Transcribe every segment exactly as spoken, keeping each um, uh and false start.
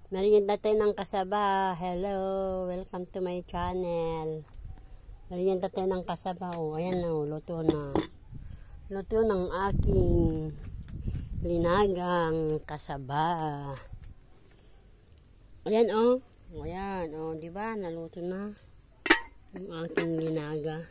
Merienda tayo ng kasaba. Hello, welcome to my channel. Merienda tayo ng kasaba. O, ayan o, luto na. Luto ng aking linagang kasaba. Ayan o. O, ayan o, diba? Naluto na yung aking linaga.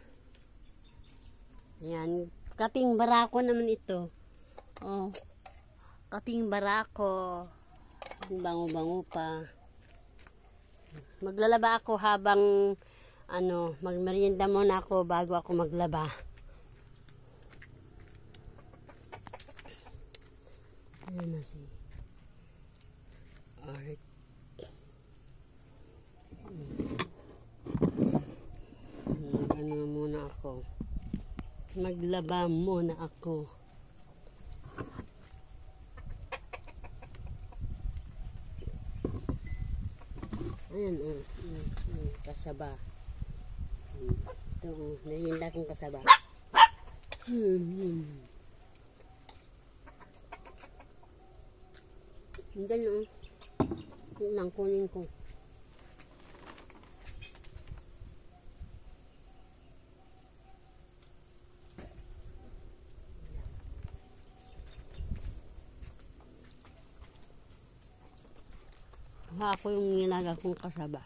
Ayan. Kaping barako naman ito. O, kaping barako. Bango-bango pa. Maglalaba ako habang ano, magmerienda muna ako bago ako maglaba. Ayan na si Art. Ano muna ako. Maglaba muna ako. Ayan, uh, uh, uh, kasaba. Ito, uh, merienda kong kasaba. Hmm, hmm. Hindi na, uh. Yun lang, kunin ko. Ako yung nilaga kong kasaba.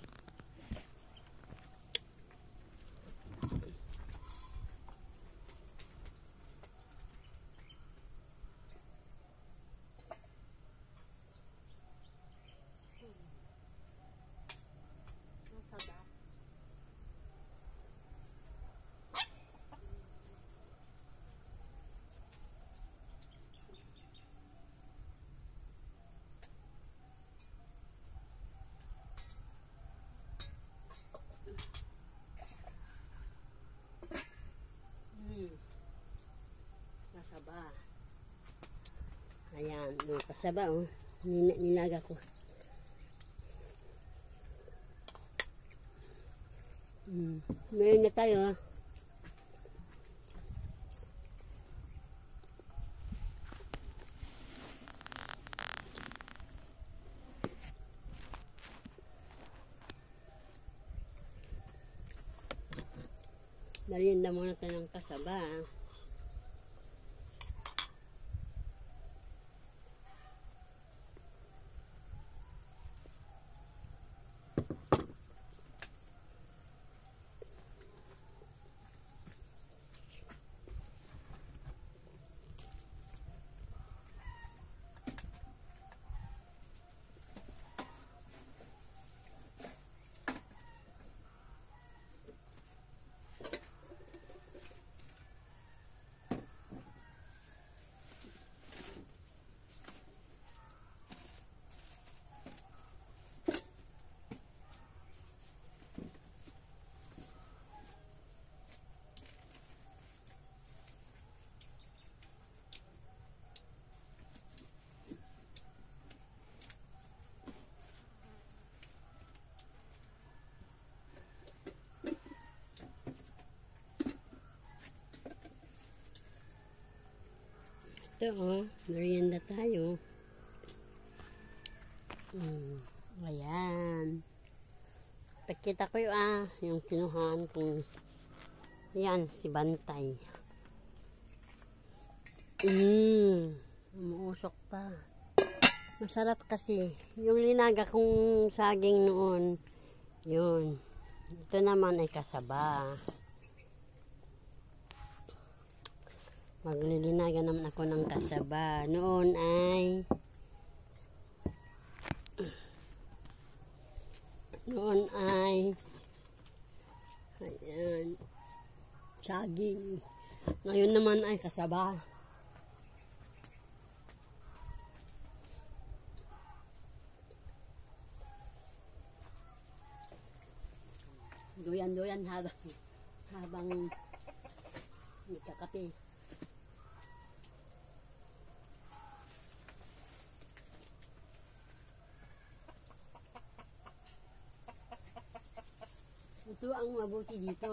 Kasaba. Ayan, yung kasaba oh. Nina nilaga ko. Hmm. Meron na tayo ah. Merienda muna tayo ng kasaba ah. Ito oh, merienda tayo. Hmm, ayan. Pakita ko yung ah, yung kinuhaan kong yan, si Bantay. Mmm, umuusok pa. Masarap kasi. Yung linaga kong saging noon, yun. Ito naman ay kasaba. Maglilinaga naman ako ng kasaba. Noon ay noon ay ayan, saging. Ngayon naman ay kasaba. Doyan-doyan habang habang nagkakape. Ito ang mabuti dito.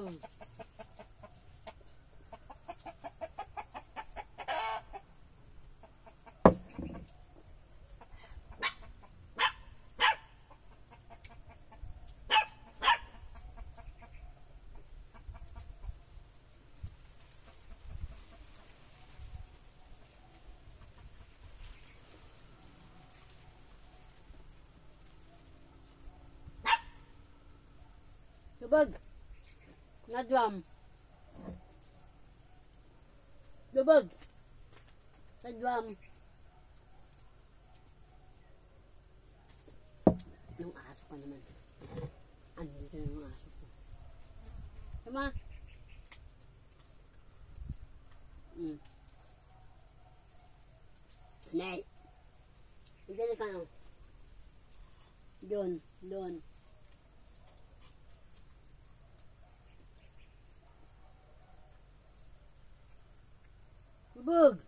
Lubog. Nadwam. Lubog. Nadwam. Yung aso pa naman. Andito na yung aso ko. Tama. Hmm. Nay. Diyan ka na. Doon. Doon. Lubog.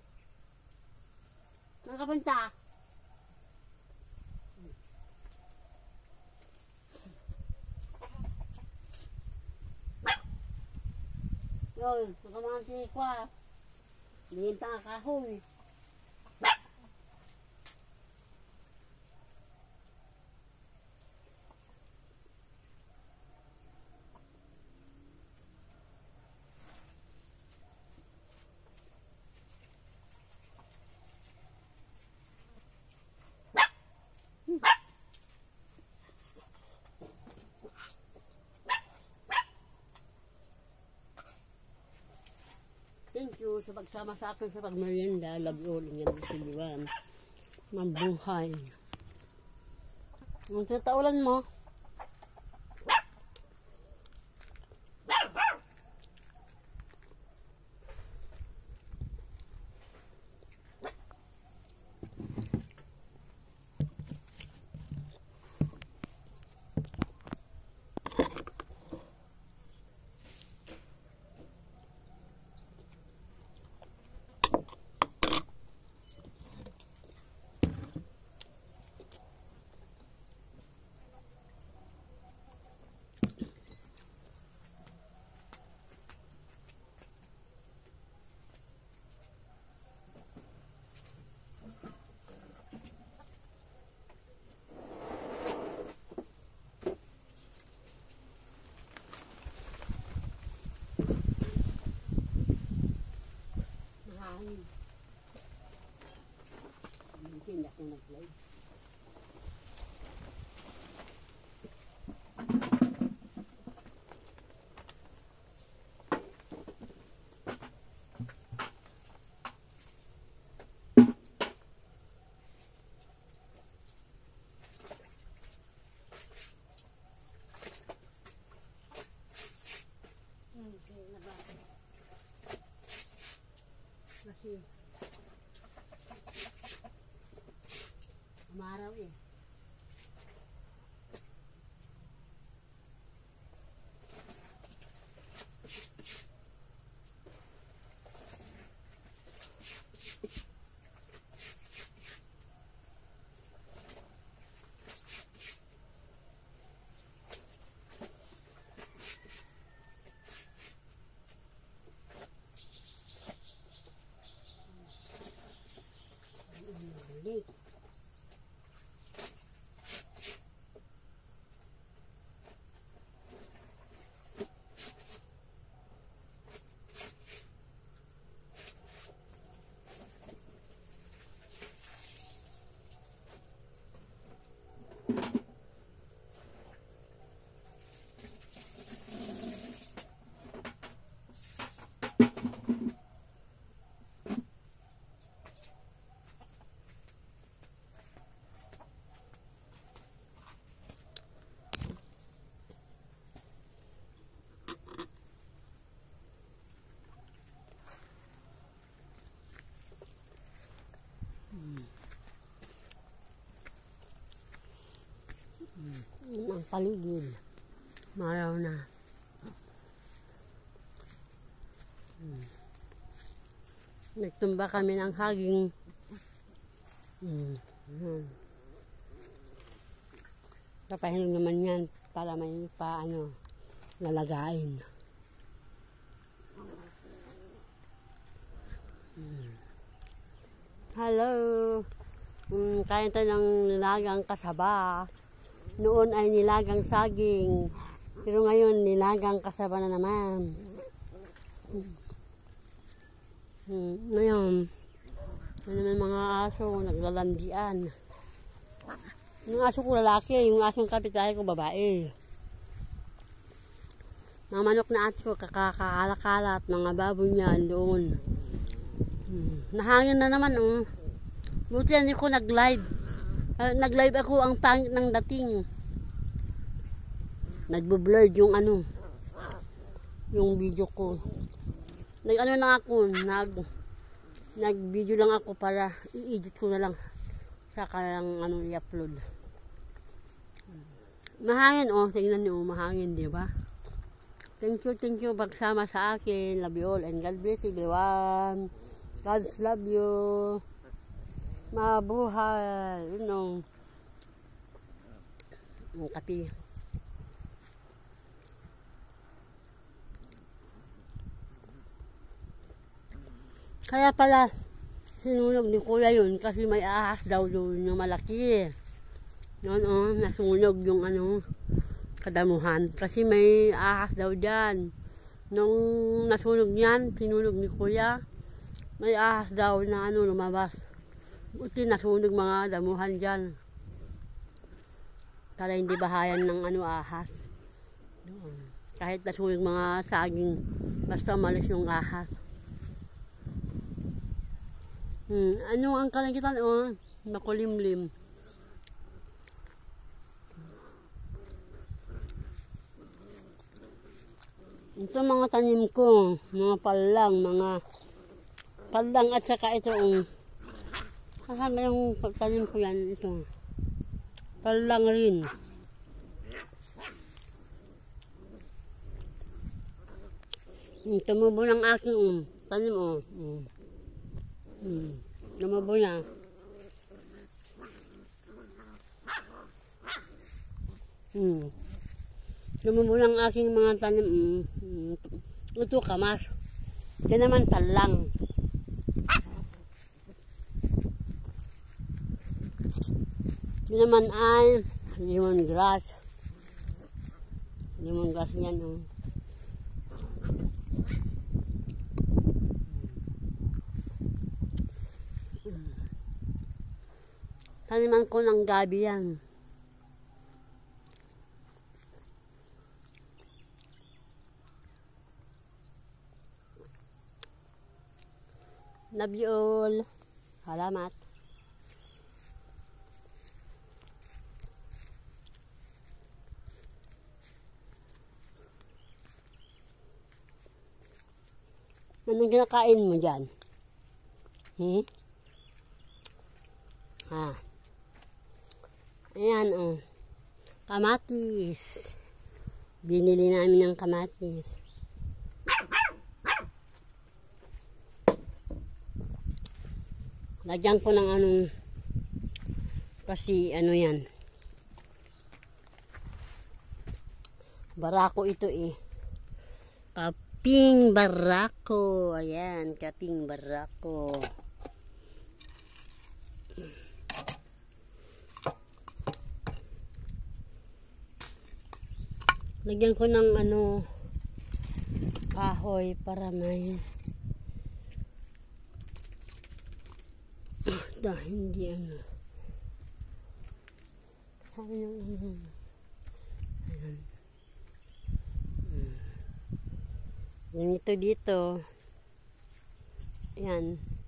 Nakapunta. Yun, nakamansi kwa. Lihinta ang kahoy. Thank you sa pagsama sa akin sa pagmerienda. Love you all. Yan si Liwan. Mabuhay. Ang tataulan mo. Mahangin. Hindi ako nag-play. Kasi umaraw eh. Balik. Ang paligid. Maraw na. Hmm. Nagtumba kami ng haging. Hmm. Hmm. Papahinog naman yan para may pa ano lalagain. Hmm. Hello. Hmm, kain tayo ng nilagang kasaba. Noon ay nilagang saging. Pero ngayon nilagang kasaba na naman. Hmm, ngayon. Ano naman mga aso naglalandian. Yung aso ko lalaki, yung asong kapitbahay ko babae. Mga manok na ato, kakakalat, mga baboy niya doon. Hmm. Nahangin na naman, oh. Buti hindi ko nag-live. Uh, nag-live ako, ang pangit ng dating. Nagbo-blurred yung ano, yung video ko. Nag-ano na ako, nag, nag-video lang ako para i-edit ko na lang. Saka lang ano, i-upload. Mahangin, oh. Tingnan niyo, mahangin, di ba? Thank you, thank you pagsama sa akin. Love you all and God bless everyone. God's love you. Mabuhay. You know. Ang kape. Kaya pala, sinunog ni Kuya yun kasi may ahas daw doon yung malaki. Yun, oh, nasunog yung ano, kadamuhan. Kasi may ahas daw dyan. Nung nasunog niyan, sinunog ni Kuya, may ahas daw na ano, lumabas. Buti nasunog mga damuhan dyan. Para hindi bahayan ng ano, ahas. Doon. Kahit nasunog mga saging, basta malis yung ahas. Hmm, ano ang kalangitan? Oh, nakulimlim. Ito mga tanim ko, mga palang, mga palang at saka ito um, kasama yung tanim ko yan, ito. Palang rin. Hmm, tumubo ng aking um, tanim oh. Hmm. Hmm. Lumabo na. Hmm. Lumabo ng aking mga tanim. Hmm. Ito kamas. Ito naman talang. Ito naman ay lemongrass. Lemongrass yan oh. Taniman ko ng gabi yan. Love you all. Salamat. Anong kinakain mo dyan? Hmm? Ha? Ayan, oh. Kamatis. Binili namin ng kamatis. Lagyan ko ng anong, kasi ano yan. Barako ito eh. Kaping barako. Ayan, kaping barako. Lagyan ko ng ano, kahoy para may dahil hindi ano. Ayan. Ayan. Ganito dito. Ayan.